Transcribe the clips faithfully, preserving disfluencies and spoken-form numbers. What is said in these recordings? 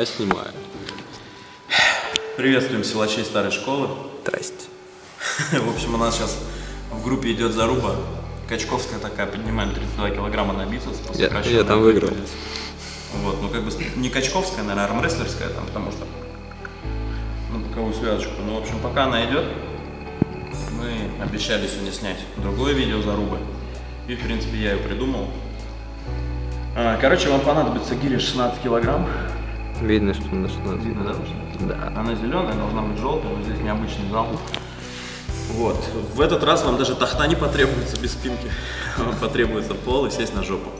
Я снимаю. Приветствуем силачей старой школы. Здрасте. В общем, у нас сейчас в группе идет заруба. Качковская такая, поднимаем тридцать два килограмма на бицепс. Я, я там выиграл. Вот, ну как бы не качковская, наверное, армрестлерская там, потому что на боковую связочку. Ну, в общем, пока она идет, мы обещали сегодня снять другое видео зарубы. И, в принципе, я ее придумал. А, короче, вам понадобится гиря шестнадцать килограмм. Видно, что на шестнадцать. Видно, да? Да. Она зеленая, должна быть желтая, но здесь необычный зал. Вот. В этот раз вам даже тахта не потребуется без спинки. Вам потребуется пол и сесть на жопу.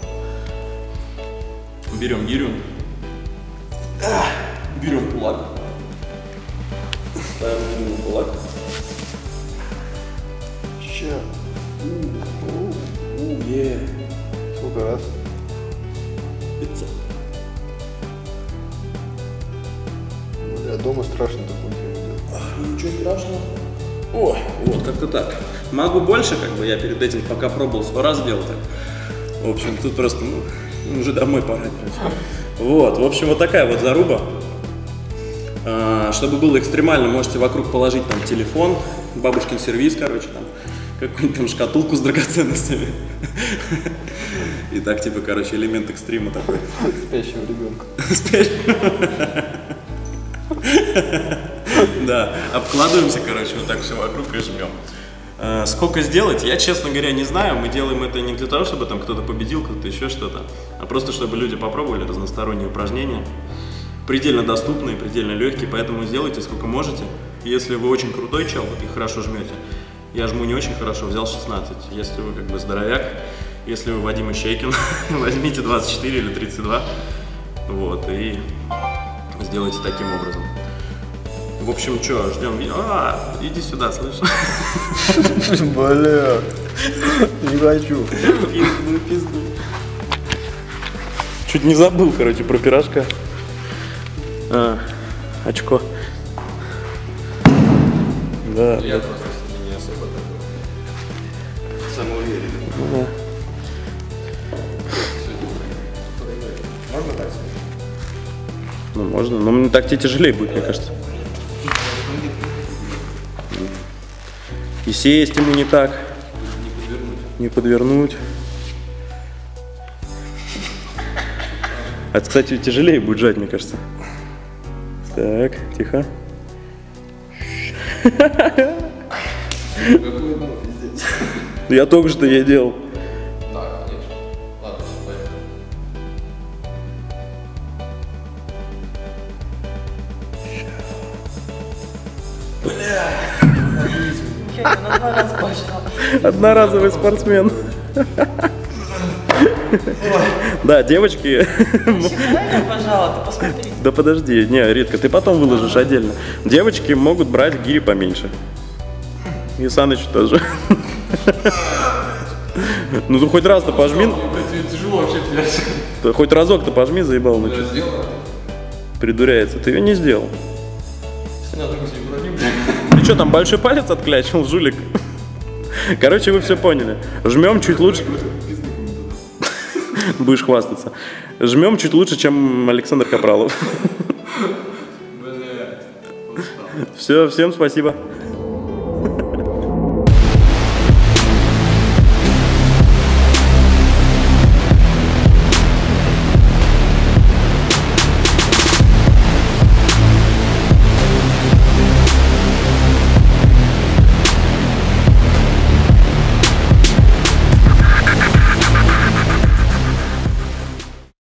Берем гирю. Берем кулак. Ставим гирю на кулак. Ща. Е. Сколько раз? пятьсот. Бля, дома страшно такое делать. Ничего страшного. О, вот как-то так. Могу больше, как бы я перед этим пока пробовал сто раз делать так. В общем, тут просто, ну, уже домой пора. Вот, в общем, вот такая вот заруба. А, чтобы было экстремально, можете вокруг положить там телефон, бабушкин сервиз, короче, там, какую-нибудь там шкатулку с драгоценностями. И так, типа, короче, элемент экстрима такой. Спящего ребенка. Спящего. Да, обкладываемся, короче, вот так все вокруг и жмем. А, сколько сделать, я, честно говоря, не знаю. Мы делаем это не для того, чтобы там кто-то победил, кто-то еще что-то, а просто чтобы люди попробовали разносторонние упражнения. Предельно доступные, предельно легкие, поэтому сделайте сколько можете. Если вы очень крутой чел и хорошо жмете, я жму не очень хорошо, взял шестнадцать. Если вы как бы здоровяк, если вы Вадим Ищейкин, возьмите двадцать четыре или тридцать два. Вот, и сделайте таким образом. В общем, что, ждем видео. А, иди сюда, слышишь? Бля, не хочу. Пизду, пизду. Чуть не забыл, короче, про пирожка. А, очко. Да. Я просто не особо такой самоуверенный. Ну, да. Можно так? Ну, можно, но мне так тебе тяжелее будет, мне кажется. И сесть ему не так. Не подвернуть. Не подвернуть. А, кстати, тяжелее будет жать, мне кажется. Так, тихо. Какой дом, пиздец. Я только что я делал. Да, конечно. Ладно, поехали. На два раза пошел. Одноразовый спортсмен. Да, девочки. Пожалуйста, посмотри. Да подожди, не, Ритка, ты потом выложишь отдельно. Девочки могут брать гири поменьше. И Саныч тоже. Ну ты хоть раз-то пожми. Тяжело вообще взять. Ты хоть разок-то пожми, заебал. Ну, Я сделал. придуряется. Ты ее не сделал. Ты что, там большой палец отклячил, жулик? Короче, вы все поняли. Жмем чуть лучше. Будешь хвастаться. Жмем чуть лучше, чем Александр Капралов. Все, всем спасибо.